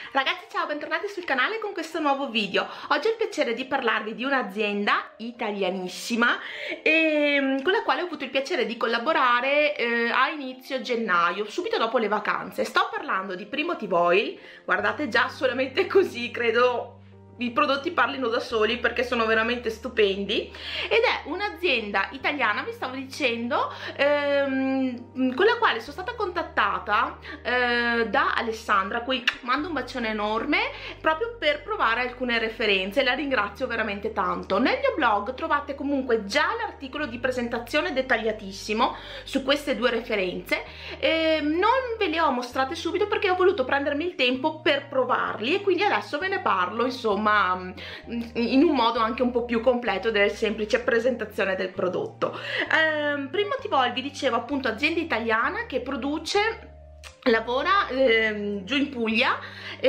Ragazzi, ciao, bentornati sul canale con questo nuovo video. Oggi ho il piacere di parlarvi di un'azienda italianissima con la quale ho avuto il piacere di collaborare a inizio gennaio, subito dopo le vacanze. Sto parlando di Primotive. Guardate, già solamente così credo i prodotti parlino da soli perché sono veramente stupendi, ed è un'azienda italiana, vi stavo dicendo, con la quale sono stata contattata da Alessandra, a cui mando un bacione enorme, proprio per provare alcune referenze. La ringrazio veramente tanto. Nel mio blog trovate comunque già l'articolo di presentazione dettagliatissimo su queste due referenze. Non ve le ho mostrate subito perché ho voluto prendermi il tempo per provarli e quindi adesso ve ne parlo, insomma, in un modo anche un po' più completo della semplice presentazione del prodotto. Primotive, vi dicevo, appunto, azienda italiana che lavora giù in Puglia.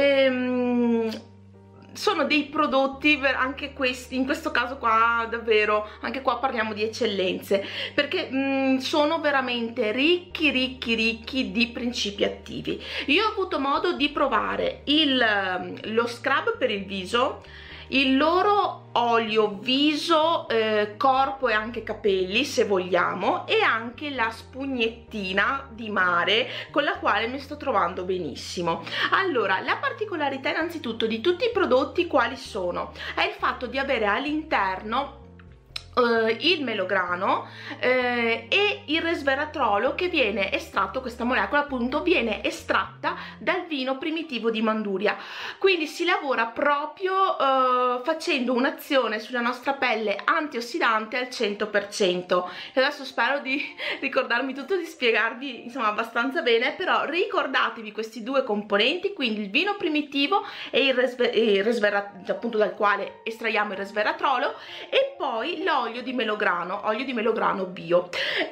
Sono dei prodotti, anche questi, in questo caso qua davvero, anche qua parliamo di eccellenze, perché sono veramente ricchi di principi attivi. Io ho avuto modo di provare lo scrub per il viso, il loro olio viso, corpo e anche capelli, se vogliamo, e anche la spugnettina di mare con la quale mi sto trovando benissimo. Allora, la particolarità innanzitutto di tutti i prodotti quali sono? È il fatto di avere all'interno il melograno e il resveratrolo, che viene estratto, questa molecola appunto viene estratta dal vino primitivo di Manduria, quindi si lavora proprio facendo un'azione sulla nostra pelle antiossidante al 100%. E adesso spero di ricordarmi tutto, di spiegarvi insomma abbastanza bene, però ricordatevi questi due componenti, quindi il vino primitivo e il resveratrolo, appunto, dal quale estraiamo il resveratrolo, e poi l'olio di melograno bio.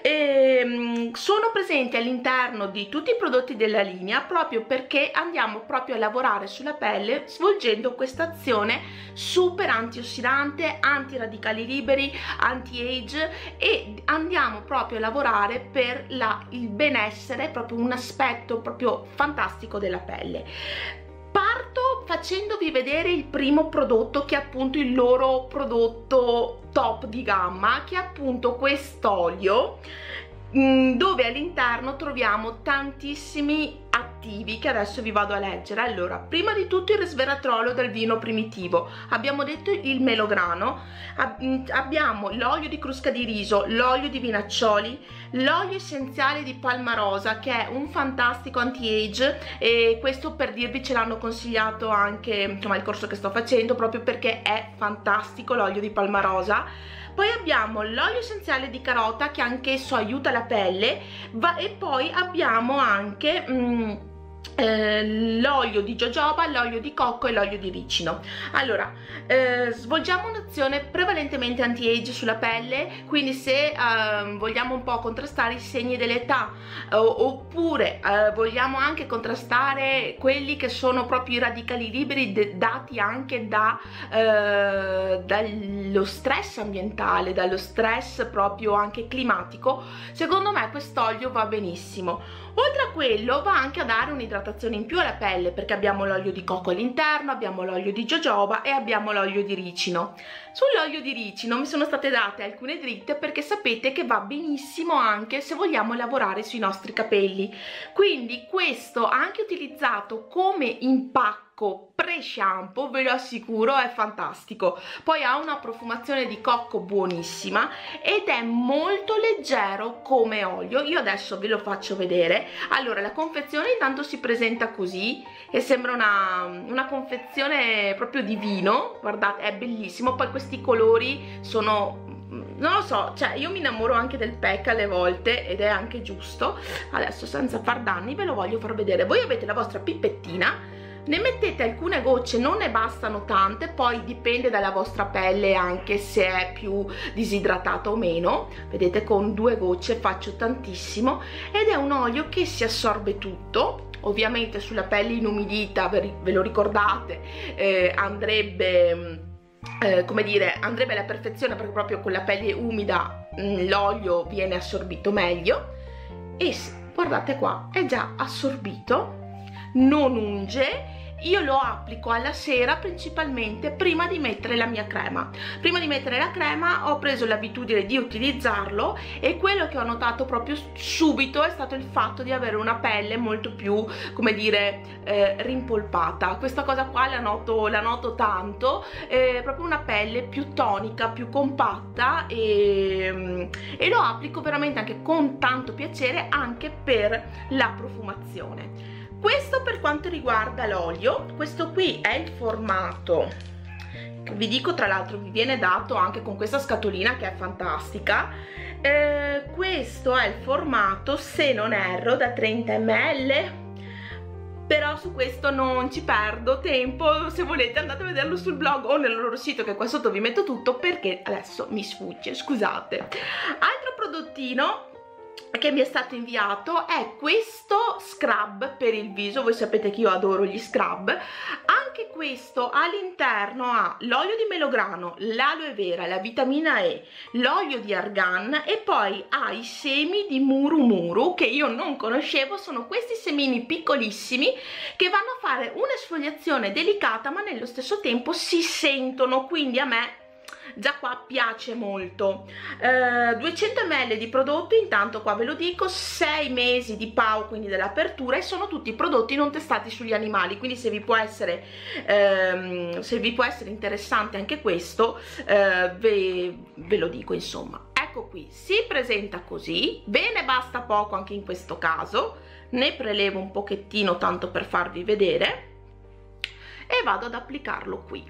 Sono presenti all'interno di tutti i prodotti della linea proprio perché andiamo proprio a lavorare sulla pelle svolgendo questa azione super antiossidante, antiradicali liberi, anti-age, e andiamo proprio a lavorare per il benessere, proprio un aspetto proprio fantastico della pelle. Parto facendovi vedere il primo prodotto, che è appunto il loro prodotto top di gamma, che è appunto quest'olio, dove all'interno troviamo tantissimi attivi che adesso vi vado a leggere. Allora, prima di tutto il resveratrolo del vino primitivo, abbiamo detto il melograno, abbiamo l'olio di crusca di riso, l'olio di vinaccioli, l'olio essenziale di palmarosa, che è un fantastico anti-age, e questo per dirvi ce l'hanno consigliato anche, insomma, il corso che sto facendo, proprio perché è fantastico l'olio di palmarosa. Poi abbiamo l'olio essenziale di carota, che anch'esso aiuta la pelle, e poi abbiamo anche l'olio di jojoba, l'olio di cocco e l'olio di ricino. Allora, svolgiamo un'azione prevalentemente anti-age sulla pelle, quindi se vogliamo un po' contrastare i segni dell'età, oppure vogliamo anche contrastare quelli che sono proprio i radicali liberi dati anche dallo stress ambientale, dallo stress proprio anche climatico, secondo me quest'olio va benissimo. Oltre a quello va anche a dare un'idratazione in più alla pelle, perché abbiamo l'olio di cocco all'interno, abbiamo l'olio di jojoba e abbiamo l'olio di ricino. Sull'olio di ricino mi sono state date alcune dritte, perché sapete che va benissimo anche se vogliamo lavorare sui nostri capelli, quindi questo anche utilizzato come impacco pre-shampoo, ve lo assicuro, è fantastico. Poi ha una profumazione di cocco buonissima ed è molto leggero come olio. Io adesso ve lo faccio vedere. Allora, la confezione intanto si presenta così e sembra una confezione proprio di vino, guardate, è bellissimo. Poi questi colori sono, non lo so, cioè io mi innamoro anche del pack alle volte, ed è anche giusto. Adesso, senza far danni, ve lo voglio far vedere. Voi avete la vostra pipettina, ne mettete alcune gocce, non ne bastano tante, poi dipende dalla vostra pelle anche se è più disidratata o meno. Vedete, con 2 gocce faccio tantissimo, ed è un olio che si assorbe tutto. Ovviamente sulla pelle inumidita, ve lo ricordate, andrebbe come dire, andrebbe alla perfezione, perché proprio con la pelle umida l'olio viene assorbito meglio. E guardate qua, è già assorbito, non unge io lo applico alla sera principalmente prima di mettere la mia crema. Prima di mettere la crema ho preso l'abitudine di utilizzarlo e quello che ho notato proprio subito è stato il fatto di avere una pelle molto più, come dire, rimpolpata. Questa cosa qua la noto tanto, proprio una pelle più tonica, più compatta, e lo applico veramente anche con tanto piacere anche per la profumazione. Questo per quanto riguarda l'olio. Questo qui è il formato, vi dico, tra l'altro vi viene dato anche con questa scatolina che è fantastica. Questo è il formato, se non erro, da 30 ml, però su questo non ci perdo tempo. Se volete andate a vederlo sul blog o nel loro sito, che qua sotto vi metto tutto, perché adesso mi sfugge, scusate. Altro prodottino che mi è stato inviato è questo scrub per il viso. Voi sapete che io adoro gli scrub. Anche questo all'interno ha l'olio di melograno, l'aloe vera, la vitamina E, l'olio di argan e poi ha i semi di muru muru che io non conoscevo. Sono questi semini piccolissimi che vanno a fare un'esfoliazione delicata ma nello stesso tempo si sentono, quindi a me già qua piace molto. 200 ml di prodotto, intanto qua ve lo dico, 6 mesi di PAU, quindi dell'apertura, e sono tutti prodotti non testati sugli animali, quindi se vi può essere interessante anche questo, ve lo dico, insomma. Ecco qui, si presenta così, ve ne basta poco anche in questo caso, ne prelevo un pochettino tanto per farvi vedere e vado ad applicarlo qui.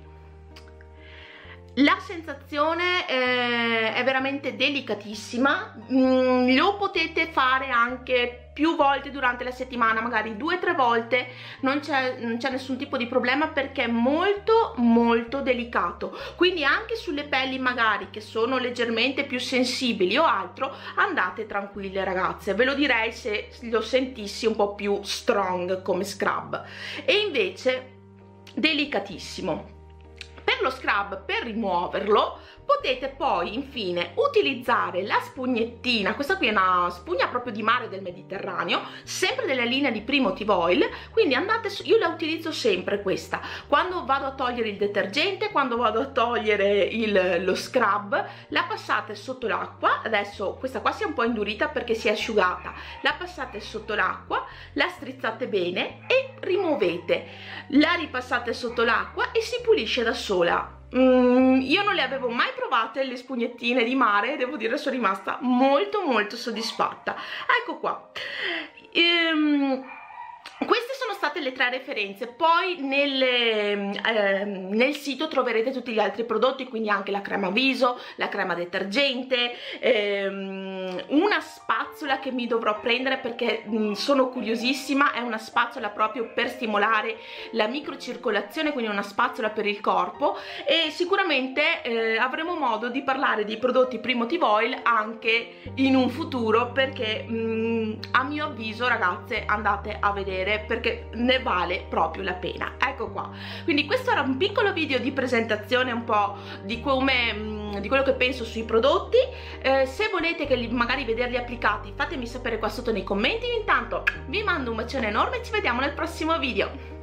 La sensazione è veramente delicatissima, lo potete fare anche più volte durante la settimana, magari 2 o 3 volte, non c'è nessun tipo di problema perché è molto molto delicato, quindi anche sulle pelli magari che sono leggermente più sensibili o altro andate tranquille ragazze, ve lo direi se lo sentissi un po' più strong come scrub. E invece delicatissimo. Per lo scrub, per rimuoverlo, potete poi infine utilizzare la spugnettina. Questa qui è una spugna proprio di mare del Mediterraneo, sempre della linea di Primotive Oil, quindi andate su, io la utilizzo sempre questa, quando vado a togliere il detergente, quando vado a togliere lo scrub, la passate sotto l'acqua. Adesso questa qua si è un po' indurita perché si è asciugata, la passate sotto l'acqua, la strizzate bene e rimuovete, la ripassate sotto l'acqua e si pulisce da sola. Io non le avevo mai provate le spugnettine di mare, devo dire sono rimasta molto molto soddisfatta. Ecco qua. Queste sono state le 3 referenze, poi nel sito troverete tutti gli altri prodotti, quindi anche la crema viso, la crema detergente, una spazzola che mi dovrò prendere perché sono curiosissima, è una spazzola proprio per stimolare la microcircolazione, quindi una spazzola per il corpo, e sicuramente avremo modo di parlare di prodotti Primotive Oil anche in un futuro, perché a mio avviso ragazze andate a vedere perché ne vale proprio la pena. Ecco qua, quindi questo era un piccolo video di presentazione un po' di come di quello che penso sui prodotti. Se volete che magari vederli applicati fatemi sapere qua sotto nei commenti. Intanto vi mando un bacione enorme e ci vediamo nel prossimo video.